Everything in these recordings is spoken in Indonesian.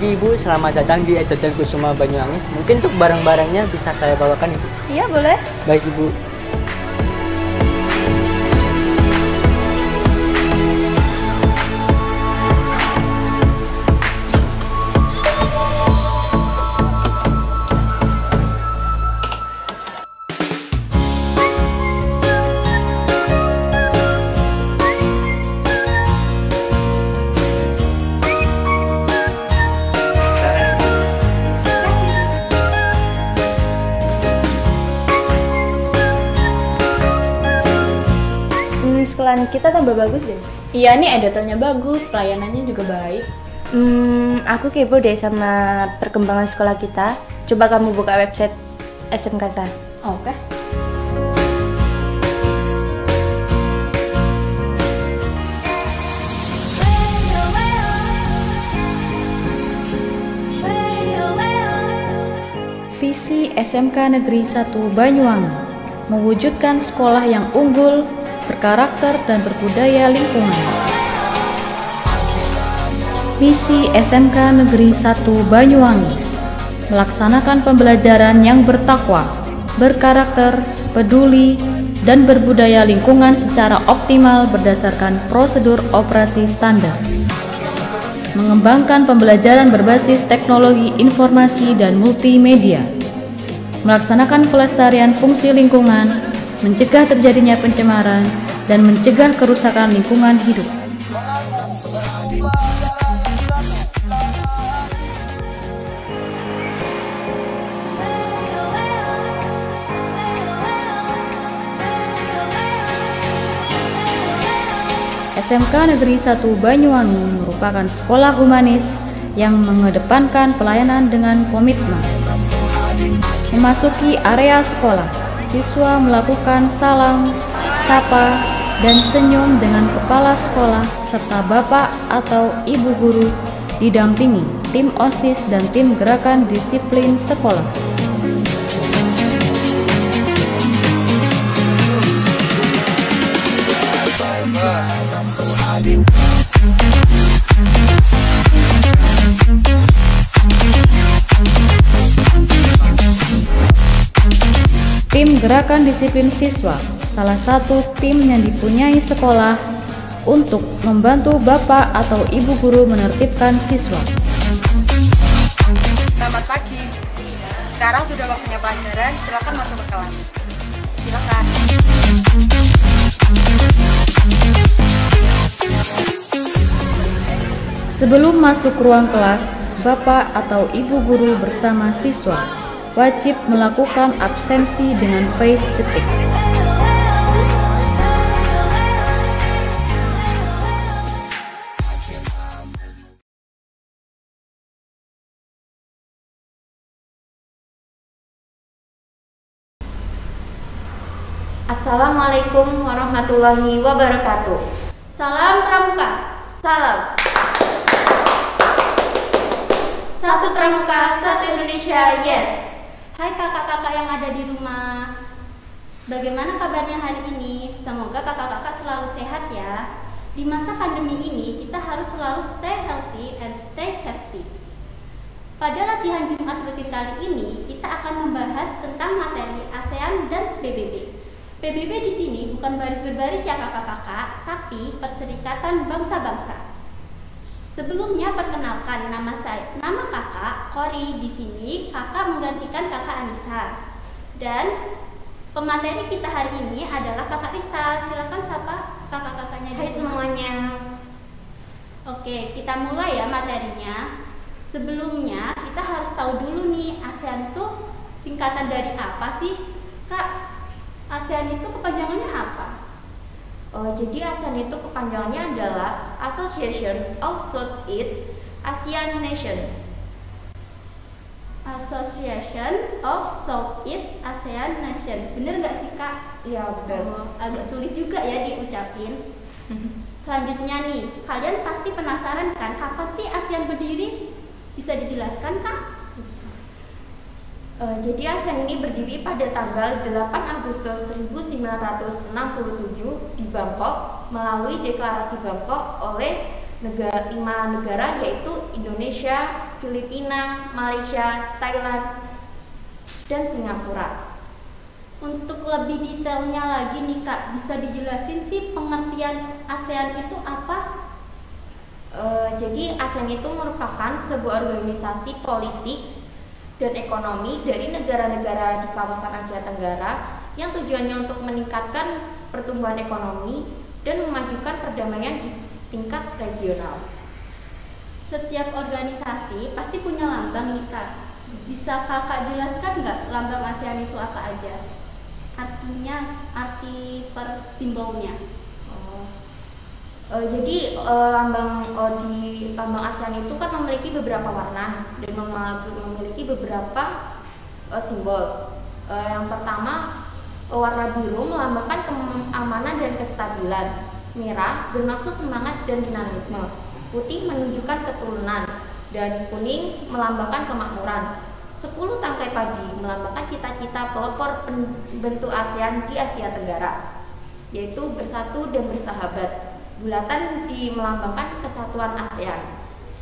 pagi Ibu, selamat datang di Etotel Kusuma Banyuwangi. Mungkin untuk barang-barangnya bisa saya bawakan Ibu. Iya, boleh. Baik Ibu. Sekalian kita tambah bagus deh. Iya nih, editornya bagus, pelayanannya juga baik. Aku kepo deh sama perkembangan sekolah kita. Coba kamu buka website SMK Sa. Oke. Visi SMK Negeri 1 Banyuwangi mewujudkan sekolah yang unggul, berkarakter dan berbudaya lingkungan. Misi SMK Negeri 1 Banyuwangi melaksanakan pembelajaran yang bertakwa, berkarakter, peduli, dan berbudaya lingkungan secara optimal berdasarkan prosedur operasi standar. Mengembangkan pembelajaran berbasis teknologi informasi dan multimedia. Melaksanakan pelestarian fungsi lingkungan, mencegah terjadinya pencemaran, dan mencegah kerusakan lingkungan hidup. SMK Negeri 1 Banyuwangi merupakan sekolah humanis yang mengedepankan pelayanan dengan komitmen. Memasuki area sekolah, siswa melakukan salam, sapa, dan senyum dengan kepala sekolah serta bapak atau ibu guru didampingi tim OSIS dan tim gerakan disiplin sekolah. Tim gerakan disiplin siswa, salah satu tim yang dipunyai sekolah untuk membantu bapak atau ibu guru menertibkan siswa. Selamat pagi. Sekarang sudah waktunya pelajaran, silakan masuk ke kelas. Silakan. Sebelum masuk ruang kelas, bapak atau ibu guru bersama siswa wajib melakukan absensi dengan face detik. Assalamualaikum warahmatullahi wabarakatuh. Salam Pramuka. Salam. Satu Pramuka, satu Indonesia, yes. Hai kakak-kakak yang ada di rumah. Bagaimana kabarnya hari ini? Semoga kakak-kakak selalu sehat ya. Di masa pandemi ini kita harus selalu stay healthy and stay safety. Pada latihan Jumat rutin kali ini kita akan membahas tentang materi ASEAN dan PBB. PBB di sini bukan baris berbaris ya kakak-kakak, tapi Perserikatan Bangsa-Bangsa. Sebelumnya perkenalkan nama kakak Kori. Di sini kakak menggantikan kakak Anissa. Dan pemateri kita hari ini adalah kakak Rista. Silakan sapa kakak-kakaknya. Hai semuanya. Oke, kita mulai ya materinya. Sebelumnya kita harus tahu dulu nih ASEAN tuh singkatan dari apa sih, Kak? ASEAN itu kepanjangannya apa? Jadi ASEAN itu kepanjangannya adalah Association of Southeast Asian Nation. Association of Southeast Asian Nation. Bener nggak sih Kak? Iya benar. Agak sulit juga ya diucapin. Selanjutnya nih, kalian pasti penasaran kan kapan sih ASEAN berdiri? Bisa dijelaskan Kak? Jadi ASEAN ini berdiri pada tanggal 8 Agustus 1967 di Bangkok melalui Deklarasi Bangkok oleh lima negara yaitu Indonesia, Filipina, Malaysia, Thailand, dan Singapura. Untuk lebih detailnya lagi nih Kak, bisa dijelasin sih pengertian ASEAN itu apa? Jadi ASEAN itu merupakan sebuah organisasi politik dan ekonomi dari negara-negara di kawasan Asia Tenggara yang tujuannya untuk meningkatkan pertumbuhan ekonomi dan memajukan perdamaian di tingkat regional. Setiap organisasi pasti punya lambang nih Kak. Bisa Kakak jelaskan nggak lambang ASEAN itu apa aja? Artinya, arti per simbolnya. Jadi di lambang ASEAN itu kan memiliki beberapa warna dan memiliki beberapa simbol. Yang pertama, warna biru melambangkan keamanan dan kestabilan. Merah bermaksud semangat dan dinamisme. Putih menunjukkan keturunan dan kuning melambangkan kemakmuran. 10 tangkai padi melambangkan cita-cita pelopor pembentuk ASEAN di Asia Tenggara, yaitu bersatu dan bersahabat. Bulatan melambangkan kesatuan ASEAN.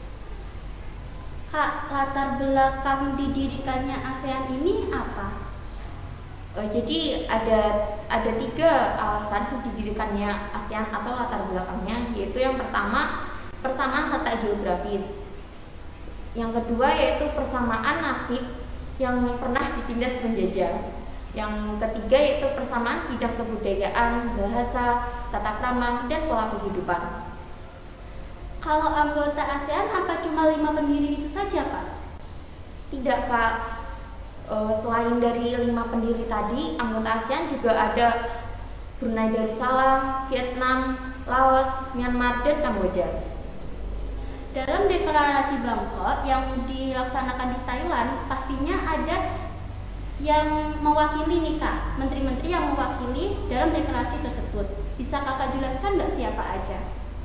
Kak, latar belakang didirikannya ASEAN ini apa? Jadi ada 3 alasan didirikannya ASEAN atau latar belakangnya, yaitu yang pertama persamaan letak geografis, yang kedua yaitu persamaan nasib yang pernah ditindas penjajah, yang ketiga yaitu persamaan bidang kebudayaan, bahasa, tata krama, dan pola kehidupan. Kalau anggota ASEAN apa cuma 5 pendiri itu saja Kak? Tidak Kak, selain dari 5 pendiri tadi, anggota ASEAN juga ada Brunei Darussalam, Vietnam, Laos, Myanmar, dan Kamboja. Dalam deklarasi Bangkok yang dilaksanakan di Thailand, pastinya ada yang mewakili nih Kak, menteri-menteri yang mewakili dalam deklarasi tersebut. Bisa Kakak jelaskan nggak siapa aja?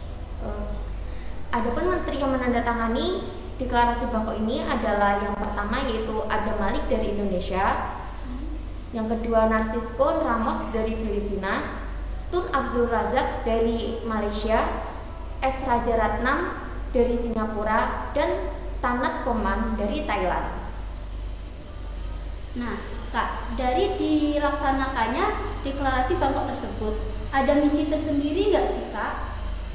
Adapun menteri yang menandatangani deklarasi Bangkok ini adalah yang pertama yaitu Adam Malik dari Indonesia, yang kedua Narcisco Ramos dari Filipina, Tun Abdul Razak dari Malaysia, S. Rajaratnam dari Singapura, dan Tanat Koman dari Thailand. Nah Kak, dari dilaksanakannya deklarasi Bangkok tersebut, ada misi tersendiri nggak sih Kak?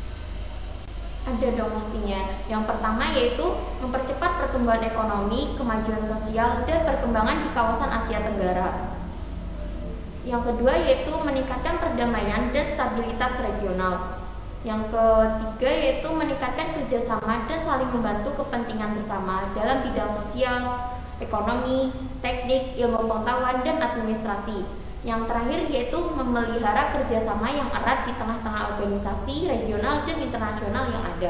Ada dong mestinya. Yang pertama yaitu mempercepat pertumbuhan ekonomi, kemajuan sosial, dan perkembangan di kawasan Asia Tenggara. Yang kedua yaitu meningkatkan perdamaian dan stabilitas regional. Yang ketiga yaitu meningkatkan kerjasama dan saling membantu kepentingan bersama dalam bidang sosial, ekonomi, teknik, ilmu pengetahuan, dan administrasi. Yang terakhir yaitu memelihara kerjasama yang erat di tengah-tengah organisasi regional dan internasional yang ada.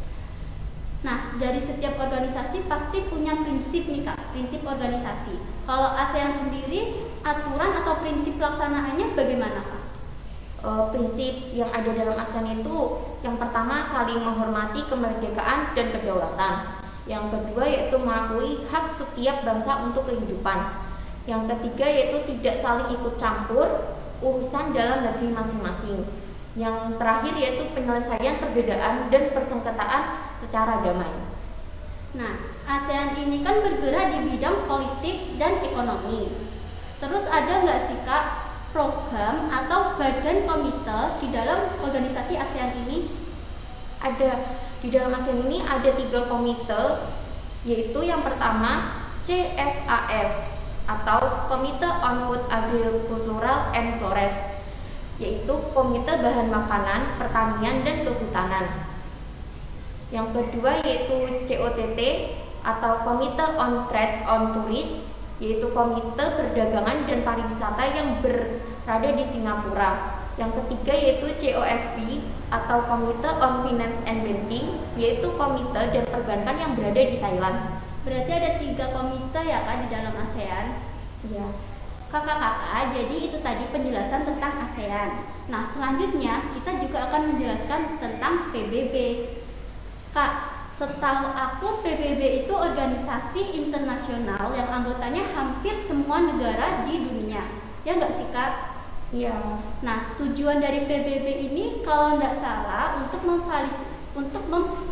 Nah, dari setiap organisasi pasti punya prinsip nih Kak, prinsip organisasi. Kalau ASEAN sendiri, aturan atau prinsip pelaksanaannya bagaimana Kak? Prinsip yang ada dalam ASEAN itu yang pertama saling menghormati kemerdekaan dan kedaulatan. Yang kedua yaitu mengakui hak setiap bangsa untuk kehidupan. Yang ketiga yaitu tidak saling ikut campur urusan dalam negeri masing-masing. Yang terakhir yaitu penyelesaian perbedaan dan persengketaan secara damai. Nah, ASEAN ini kan bergerak di bidang politik dan ekonomi. Terus ada nggak sih Kak program atau badan komite di dalam organisasi ASEAN ini? Ada. Di dalam ASEAN ini ada 3 komite, yaitu yang pertama CFAF atau Komite on Food, Agricultural and Forest, yaitu komite bahan makanan, pertanian, dan kehutanan. Yang kedua yaitu COTT atau Komite on Trade on Tourist, yaitu komite perdagangan dan pariwisata yang berada di Singapura. Yang ketiga yaitu COFP atau Komite on Finance and Banking, yaitu komite dan perbankan yang berada di Thailand. Berarti ada 3 komite ya Kak di dalam ASEAN? Ya. Kakak-kakak, jadi itu tadi penjelasan tentang ASEAN. Nah, selanjutnya kita juga akan menjelaskan tentang PBB. Kak, setahu aku PBB itu organisasi internasional yang anggotanya hampir semua negara di dunia. Ya nggak sih Kak? Iya. Nah, tujuan dari PBB ini kalau nggak salah untuk untuk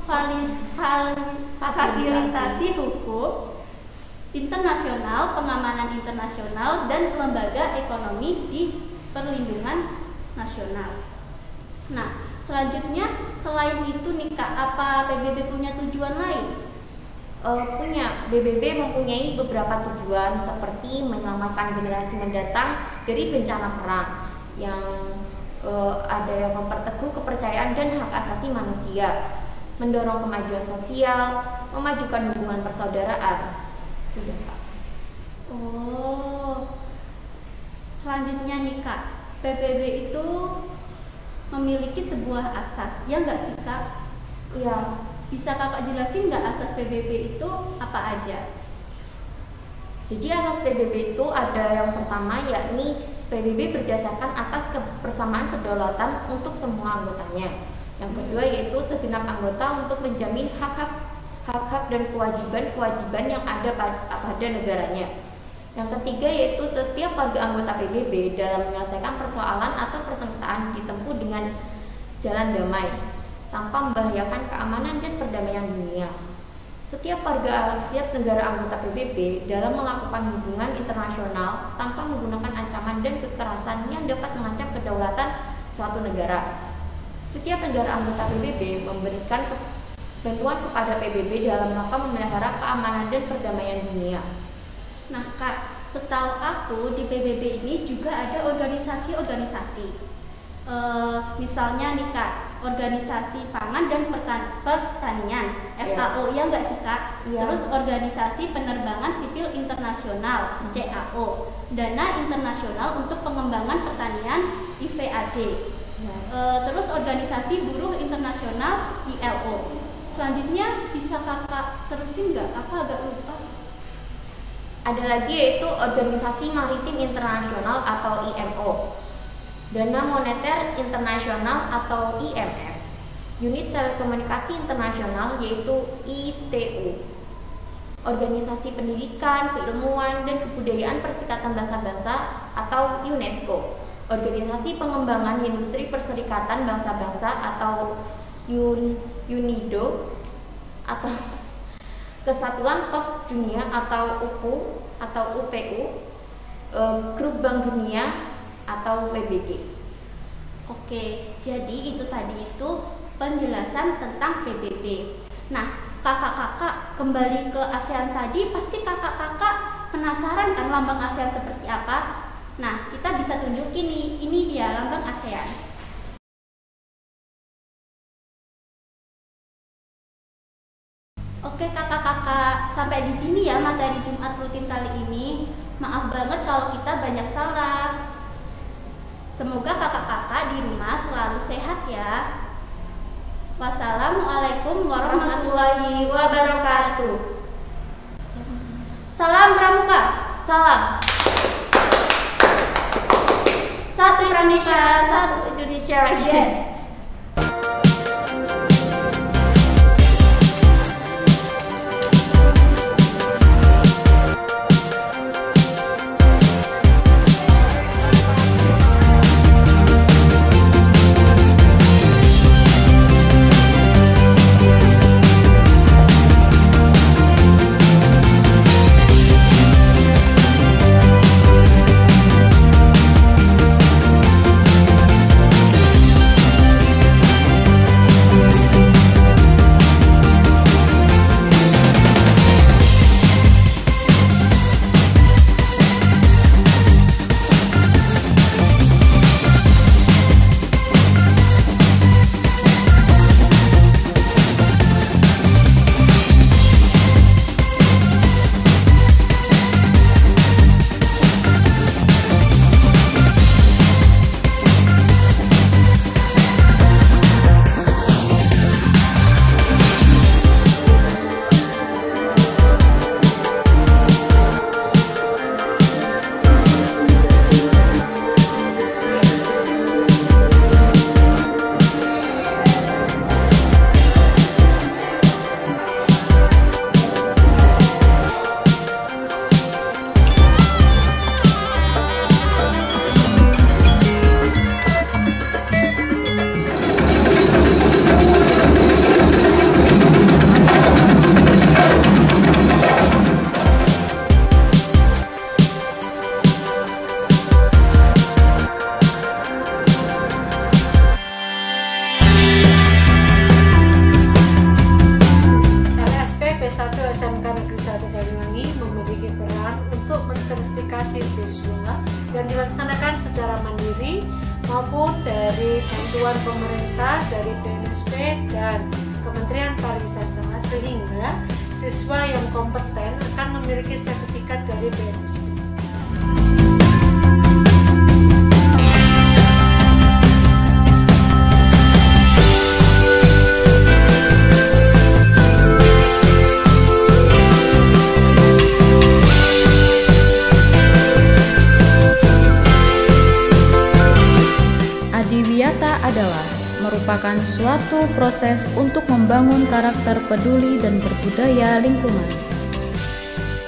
memfasilitasi hukum internasional, pengamanan internasional, dan lembaga ekonomi di perlindungan nasional. Nah, selanjutnya selain itu nih Kak, apa PBB punya tujuan lain? Punya. PBB mempunyai beberapa tujuan seperti menyelamatkan generasi mendatang dari bencana perang, yang ada yang memperteguh kepercayaan dan hak asasi manusia, mendorong kemajuan sosial, memajukan hubungan persaudaraan. Sudah, Kak. Oh, selanjutnya nih Kak, PBB itu memiliki sebuah asas, ya nggak sih Kak? Iya. Bisa Kakak jelasin nggak asas PBB itu apa aja? Jadi asas PBB itu ada yang pertama, yakni PBB berdasarkan atas kebersamaan kedaulatan untuk semua anggotanya. Yang kedua yaitu segenap anggota untuk menjamin hak-hak dan kewajiban yang ada pada negaranya. Yang ketiga yaitu setiap warga anggota PBB dalam menyelesaikan persoalan atau persengketaan ditempuh dengan jalan damai, tanpa membahayakan keamanan dan perdamaian dunia. Setiap negara anggota PBB dalam melakukan hubungan internasional tanpa menggunakan ancaman dan kekerasan yang dapat mengancam kedaulatan suatu negara. Setiap negara anggota PBB memberikan bantuan kepada PBB dalam rangka memelihara keamanan dan perdamaian dunia. Nah Kak, setahu aku di PBB ini juga ada organisasi-organisasi. Misalnya nih Kak, organisasi pangan dan pertanian, FAO, ya nggak sih Kak? Ya. Terus organisasi penerbangan sipil internasional, CAO, dana internasional untuk pengembangan pertanian, IVAD, Ya. Terus organisasi buruh internasional, ILO. Selanjutnya bisa Kakak terusin nggak? Aku agak lupa. Ada lagi yaitu Organisasi Maritim Internasional atau IMO, Dana Moneter Internasional atau IMF, Unit Telekomunikasi Internasional yaitu ITU, Organisasi Pendidikan, Keilmuan, dan Kebudayaan Perserikatan Bangsa-Bangsa atau UNESCO, Organisasi Pengembangan Industri Perserikatan Bangsa-Bangsa atau UNIDO, atau Kesatuan Pos Dunia atau UPU atau UPU, Grup Bank Dunia atau PBB. Oke, jadi itu tadi itu penjelasan tentang PBB. Nah, kakak-kakak kembali ke ASEAN tadi, pasti kakak-kakak penasaran kan lambang ASEAN seperti apa? Nah, kita bisa tunjukin nih, ini dia lambang ASEAN. Oke kakak-kakak, sampai di sini ya materi Jumat rutin kali ini. Maaf banget kalau kita banyak salah. Semoga kakak-kakak di rumah selalu sehat ya. Wassalamualaikum warahmatullahi wabarakatuh. Salam Pramuka. Salam. Satu Indonesia, Satu Indonesia. Yes. maupun dari bantuan pemerintah dari BNSP dan Kementerian Pariwisata, sehingga siswa yang kompeten akan memiliki sertifikat dari BNSP. Adiwiyata adalah merupakan suatu proses untuk membangun karakter peduli dan berbudaya lingkungan.